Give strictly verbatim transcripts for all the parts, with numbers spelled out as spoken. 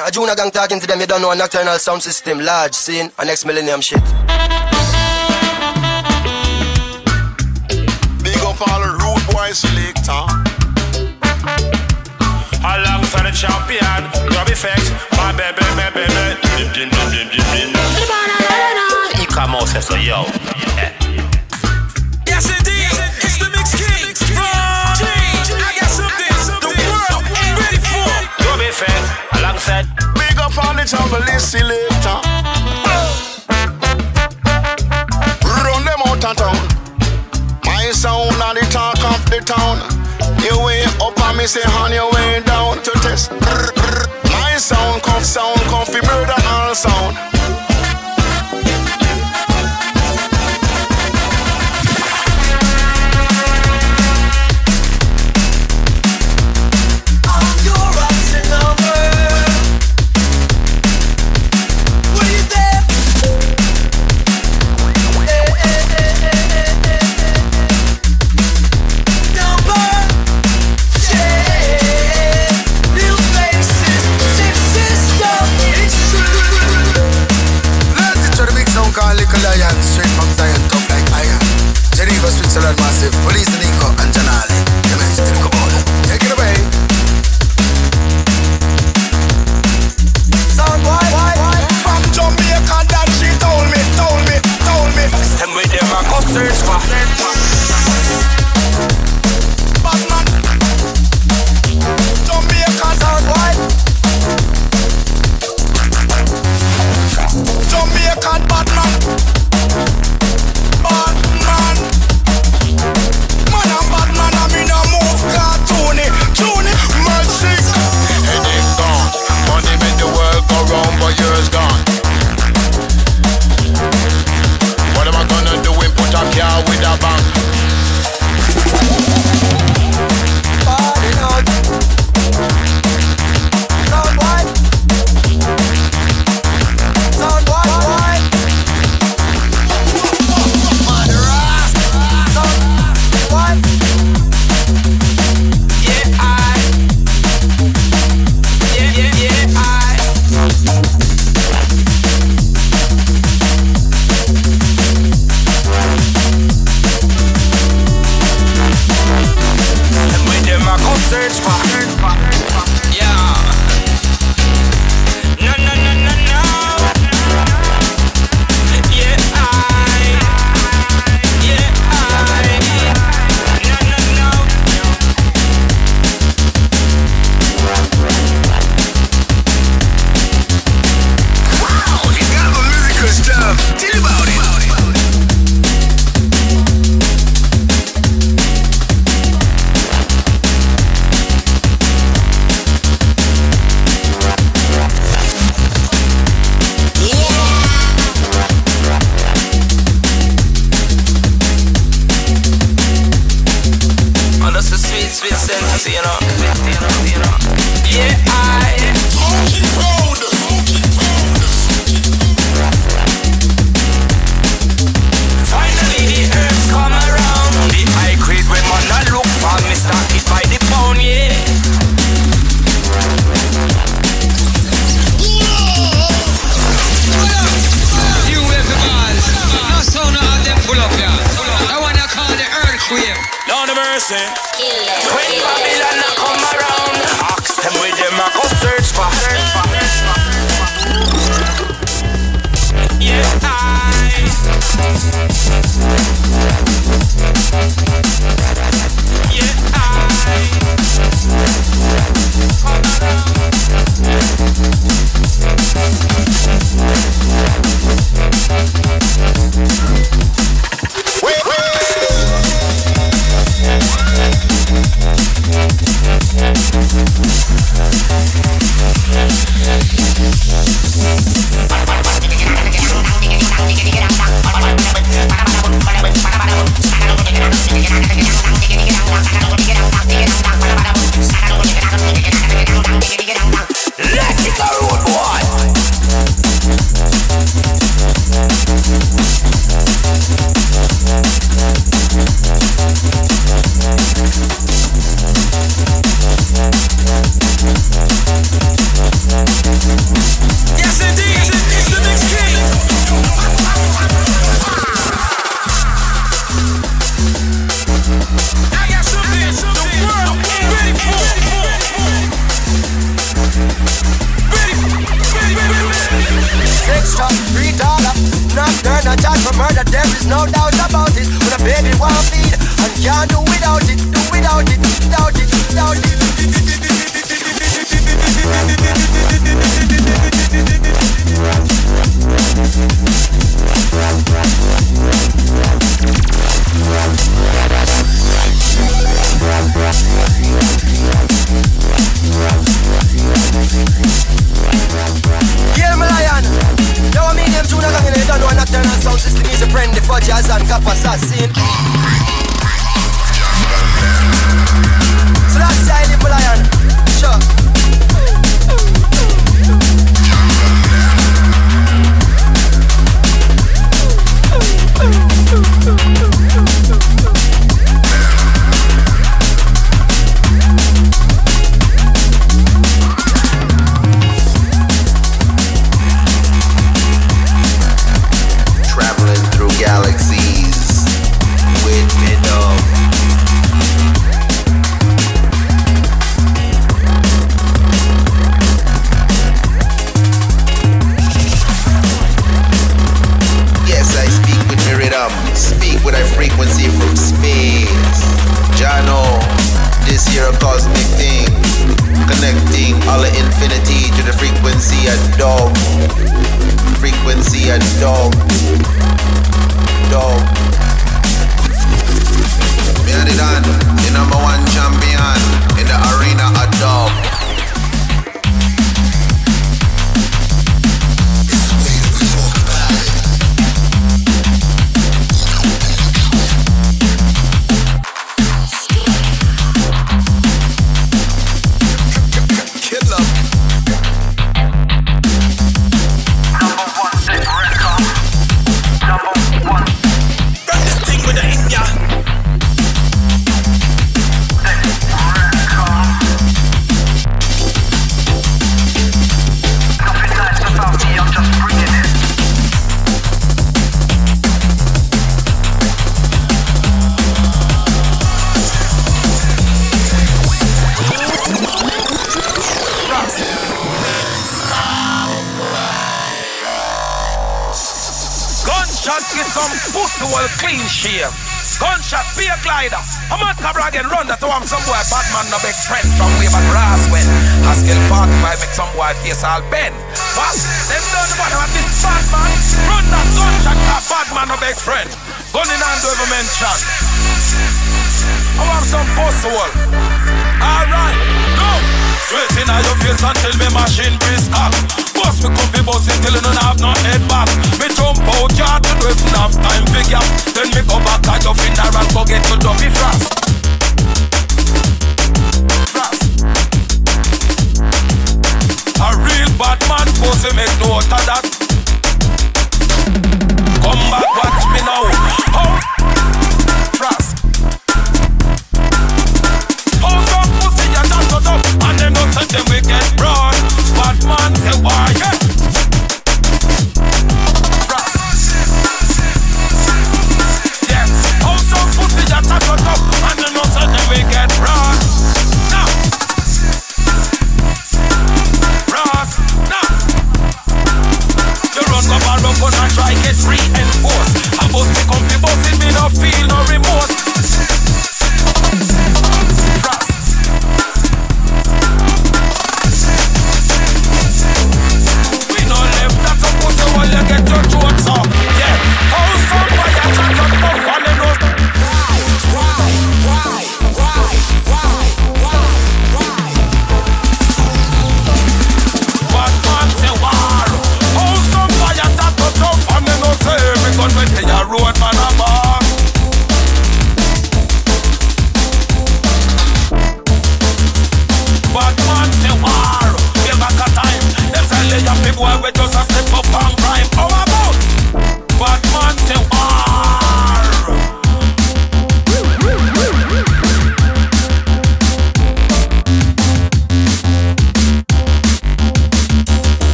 A junior gang talking to them, you don't know a nocturnal sound system, large scene, a next millennium shit. Big up all the rude boys selector. Alongside the champion, drop effects, my baby, baby, baby. E-commerce, so yo. Yes indeed, it's the Mix King. Change, I got something the world ain't ready for. Drop effects, alongside. Big up all the jungle selector. Run them out of town. My sound and the talk of the town. You way up and me say on your way down to test. My sound come, sound come fi murder all sound. Switzerland massive, police Nico and Janali. The message to the Kabbalah. Take it away. Sound boy, boy, boy. From Jamaica that she told me, told me, told me. Stand with them and go search for Batman. Jamaica sound boy. Jamaican Batman. Batman. Man and Batman, I mean a move cartoony, Juni, magic. Headache gone, money make the world go round, but yours gone. What am I gonna do when put a car with a bank? Party out. Sound white. Sound white, white. What? Yeah, I. Yeah, yeah, yeah, I. And with them I go search for. Yeah. No, no, no, no, no. Yeah, I. Yeah, I. Stuff. Tell about it. Oh, that's a sweet, sweet sentence, you know. Yeah, I. Finally the herbs come around. The high grade when man a look for me start it by the pound, yeah. You everybody, no sound of them pull up here. I wanna call the earthquake. Lord of mercy. When Babylon a come around, ask them where them a go search for. Yeah, I. Yeah, I. Wait, wait. extra, retailer. Nocturnal chat for murder, there is no doubt about it. When a baby want feed, and can't do without it, do without it, without it, without it. Yeah, my lion. Yo, I mean, them two not gonna don't know a nocturnal sound system is a friend, the fudge as and cap assassin. So that's style, my lion. Sure. Traveling through galaxies with me, dog. Yes, I speak with me rhythm, speak with a frequency from space. Jano, this here a cosmic thing, connecting all the infinity to the frequency of dog. Frequency of dog. Dog. Me and the Dan, the number one champion in the arena of dog. Clean shave, gunshot, be a glider. I'm not cabra again, run that to am some boy Batman, no big friend from way back Roswell. Haskell forty-five make some boy face all bend. But them don't know about this Batman. Run that gunshot, that Batman, no big friend. Gun in hand to ever mention. I want some post-wall. Alright, no. Straight in your face until me machine brisk up. Bust me comfy buzzing till you don't have no head back. Me jump out yard to do it enough time figure. Then me go back at your funeral and go get your dummy frost. Frost. A real bad man supposed to make note of that. Come back, watch me now. Oh, Frost. Oh, some pussy you not got up, and them not say them we get broad. Bad man say why, yeah. Frost. Yeah. Oh, some pussy you not got up, and them not say them we get broad. Now. Broad. Now.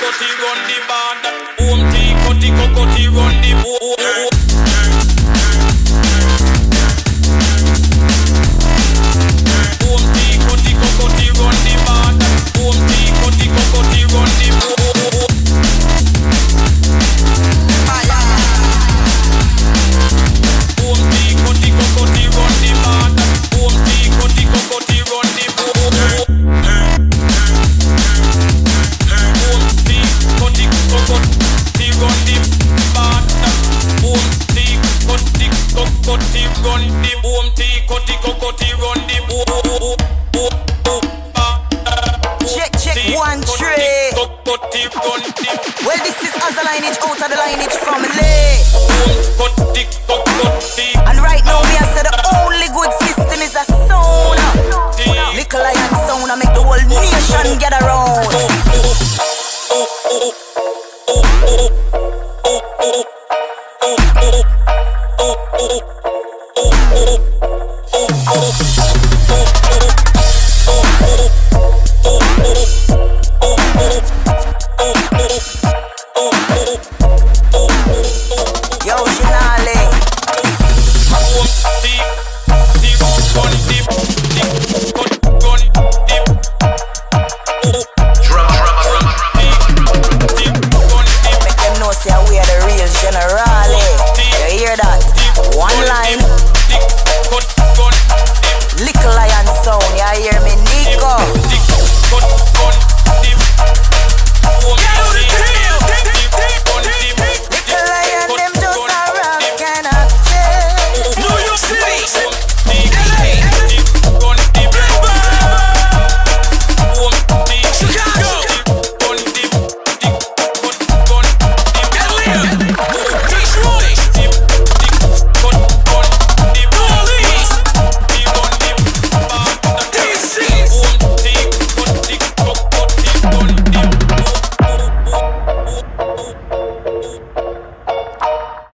cocotti run the band. Boom tea, cotti cocotti run the boom. Boom tea, cotti cocotti run the band. Boom tea, cotti cocotti run the boom. Boom tea, cotti cocotti run the band. Boom tea, cotti cocotti run the boom. Boom tea, cotti cocotti run the band. Boom tea, cotti cocotti run the boom tea, cotti cocotti run the boom. Check, check, one tray. Well, this is as a lineage out of the lineage family. And right now, me I say the only good system is a sound. Little lion sound, I make the whole nation gather